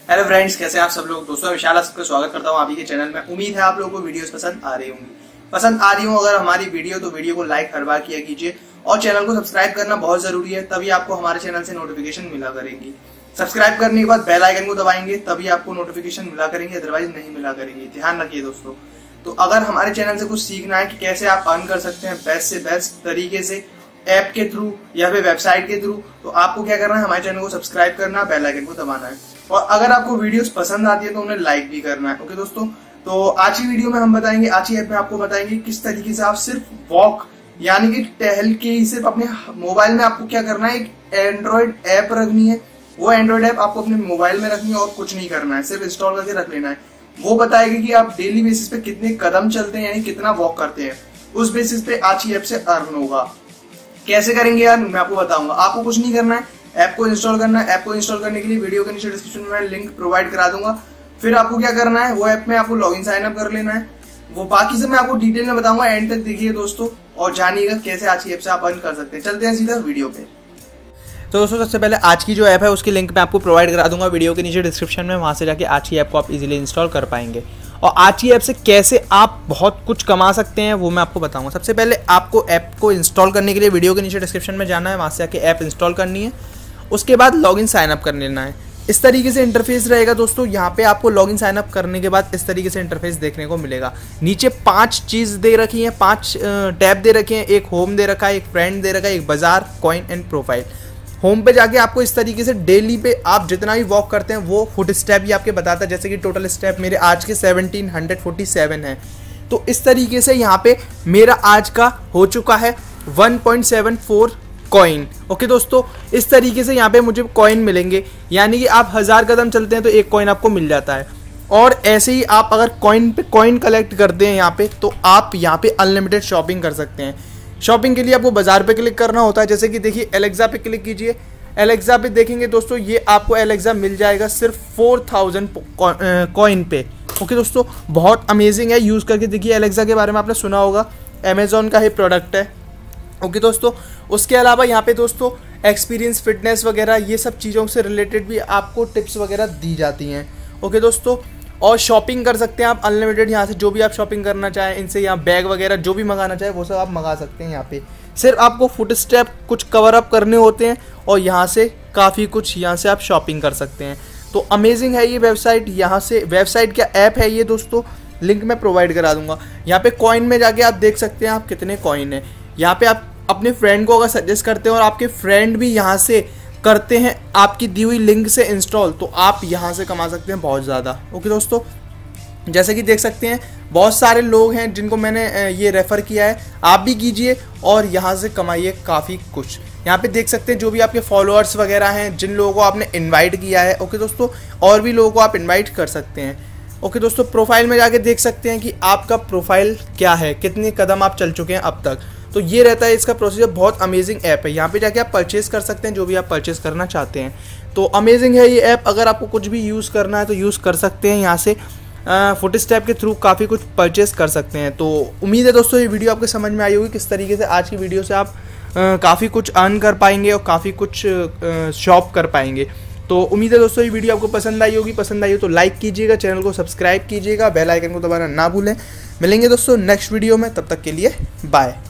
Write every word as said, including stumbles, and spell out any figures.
Hello friends, कैसे आप सब लोग। दोस्तों विशाल आप सबका स्वागत करता हूँ आप ही के चैनल में। उम्मीद है आप लोगों को वीडियोस पसंद आ रही होंगी। पसंद आ रही हो अगर हमारी वीडियो तो वीडियो को लाइक हर बार किया कीजिए और चैनल को सब्सक्राइब करना बहुत जरूरी है, तभी आपको हमारे चैनल से नोटिफिकेशन मिला करेंगी। सब्सक्राइब करने के बाद बेल आइकन को दबाएंगे तभी आपको नोटिफिकेशन मिला करेंगे, अदरवाइज नहीं मिला करेंगे। ध्यान रखिए दोस्तों। तो अगर हमारे चैनल से कुछ सीखना है कि कैसे आप अर्न कर सकते हैं बेस्ट से बेस्ट तरीके से ऐप के थ्रू या फिर वेबसाइट के थ्रू, तो आपको क्या करना है, हमारे चैनल को सब्सक्राइब करना, बेल आइकन को दबाना है और अगर आपको वीडियोस पसंद आती है तो उन्हें लाइक भी करना है। ओके दोस्तों, तो आज की वीडियो में हम बताएंगे, आज की ऐप में आपको बताएंगे किस तरीके से आप सिर्फ वॉक यानी कि टहल के ही सिर्फ अपने मोबाइल में आपको क्या करना है, एक एंड्रॉइड ऐप रखनी है। वो एंड्रॉइड ऐप आपको अपने मोबाइल में रखनी है और कुछ नहीं करना है, सिर्फ इंस्टॉल करके रख लेना है। वो बताएगी कि आप डेली बेसिस पे कितने कदम चलते हैं यानी कितना वॉक करते हैं, उस बेसिस पे आज की ऐप से अर्न होगा। कैसे करेंगे यार, मैं आपको बताऊंगा। आपको कुछ नहीं करना है, ऐप को इंस्टॉल करना है। ऐप को इंस्टॉल करने के लिए वीडियो के नीचे डिस्क्रिप्शन में मैं लिंक प्रोवाइड करा दूंगा। फिर आपको क्या करना है, वो ऐप में आपको लॉगिन साइन अप कर लेना है। वो बाकी से मैं आपको डिटेल में बताऊंगा, एंड तक देखिए दोस्तों और जानिएगा कैसे आज की ऐप से आप अर्न कर सकते हैं। चलते हैं सीधा वीडियो पे। तो दोस्तों सबसे पहले आज की जो ऐप है उसकी लिंक मैं आपको प्रोवाइड करा दूंगा वीडियो के नीचे डिस्क्रिप्शन में। वहाँ से जाके आज की ऐप को आप इजीली इंस्टॉल कर पाएंगे और आज की ऐप से कैसे आप बहुत कुछ कमा सकते हैं वो मैं आपको बताऊंगा। सबसे पहले आपको ऐप को इंस्टॉल करने के लिए वीडियो के नीचे डिस्क्रिप्शन में जाना है, वहाँ से जाके ऐप इंस्टॉल करनी है। उसके बाद लॉगिन साइन अप कर लेना है। इस तरीके से इंटरफेस रहेगा दोस्तों। यहाँ पे आपको लॉगिन साइन अप करने के बाद इस तरीके से इंटरफेस देखने को मिलेगा। नीचे पांच चीज़ दे रखी हैं, पांच टैब दे रखे हैं। एक होम दे रखा है, एक फ्रेंड दे रखा है, एक बाजार, कॉइन एंड प्रोफाइल। होम पे जाके आपको इस तरीके से डेली पे आप जितना भी वॉक करते हैं वो फुट स्टेप ही आपके बताता है। जैसे कि टोटल स्टेप मेरे आज के सेवनटीन फोर्टी सेवन है। तो इस तरीके से यहाँ पे मेरा आज का हो चुका है one point seven four coin. Okay दोस्तों, इस तरीके से यहाँ पे मुझे कॉइन मिलेंगे, यानी कि आप हज़ार कदम चलते हैं तो एक कॉइन आपको मिल जाता है। और ऐसे ही आप अगर कॉइन पे कॉइन कलेक्ट करते हैं यहाँ पे, तो आप यहाँ पे अनलिमिटेड शॉपिंग कर सकते हैं। शॉपिंग के लिए आपको बाजार पे क्लिक करना होता है। जैसे कि देखिए एलेक्सा पे क्लिक कीजिए। एलेक्सा पे देखेंगे दोस्तों, ये आपको एलेक्सा मिल जाएगा सिर्फ फोर थाउजेंड कॉइन पे। ओके दोस्तों, बहुत अमेजिंग है, यूज़ करके देखिए। एलेक्सा के बारे में आपने सुना होगा, अमेजोन का ही प्रोडक्ट है। ओके दोस्तों, उसके अलावा यहाँ पे दोस्तों एक्सपीरियंस, फिटनेस वगैरह ये सब चीज़ों से रिलेटेड भी आपको टिप्स वगैरह दी जाती हैं। ओके दोस्तों, और शॉपिंग कर सकते हैं आप अनलिमिटेड। यहाँ से जो भी आप शॉपिंग करना चाहें, इनसे यहाँ बैग वगैरह जो भी मंगाना चाहें वो सब आप मंगा सकते हैं। यहाँ पे सिर्फ आपको फुट स्टेप कुछ कवर अप करने होते हैं और यहाँ से काफ़ी कुछ यहाँ से आप शॉपिंग कर सकते हैं। तो अमेजिंग है ये वेबसाइट। यहाँ से वेबसाइट क्या ऐप है ये दोस्तों, लिंक मैं प्रोवाइड करा दूंगा। यहाँ पे कॉइन में जाके आप देख सकते हैं आप कितने कॉइन है। यहाँ पे आप अपने फ्रेंड को अगर सजेस्ट करते हैं और आपके फ्रेंड भी यहाँ से करते हैं आपकी दी हुई लिंक से इंस्टॉल, तो आप यहाँ से कमा सकते हैं बहुत ज़्यादा। ओके दोस्तों, जैसे कि देख सकते हैं बहुत सारे लोग हैं जिनको मैंने ये रेफ़र किया है, आप भी कीजिए और यहाँ से कमाइए काफ़ी कुछ। यहाँ पे देख सकते हैं जो भी आपके फॉलोअर्स वगैरह हैं, जिन लोगों को आपने इनवाइट किया है। ओके दोस्तों, और भी लोगों को आप इनवाइट कर सकते हैं। ओके दोस्तों, प्रोफाइल में जाके देख सकते हैं कि आपका प्रोफाइल क्या है, कितने कदम आप चल चुके हैं अब तक। तो ये रहता है इसका प्रोसीजर। बहुत अमेजिंग ऐप है। यहाँ पे जाके आप परचेस कर सकते हैं जो भी आप परचेस करना चाहते हैं। तो अमेजिंग है ये ऐप। अगर आपको कुछ भी यूज़ करना है तो यूज़ कर सकते हैं। यहाँ से फुट स्टेप के थ्रू काफ़ी कुछ परचेस कर सकते हैं। तो उम्मीद है दोस्तों ये वीडियो आपको समझ में आई होगी, किस तरीके से आज की वीडियो से आप काफ़ी कुछ अर्न कर पाएंगे और काफ़ी कुछ शॉप कर पाएंगे। तो उम्मीद है दोस्तों ये वीडियो आपको पसंद आई होगी। पसंद आई हो तो लाइक कीजिएगा, चैनल को सब्सक्राइब कीजिएगा, बेल आइकन को दबाना ना भूलें। मिलेंगे दोस्तों नेक्स्ट वीडियो में, तब तक के लिए बाय।